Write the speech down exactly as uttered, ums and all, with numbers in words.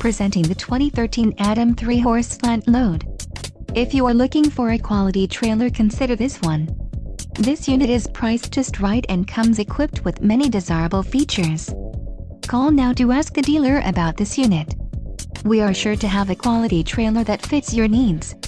presenting the twenty thirteen Atom three horse Slant load. If you are looking for a quality trailer, consider this one. This unit is priced just right and comes equipped with many desirable features. Call now to ask the dealer about this unit. We are sure to have a quality trailer that fits your needs.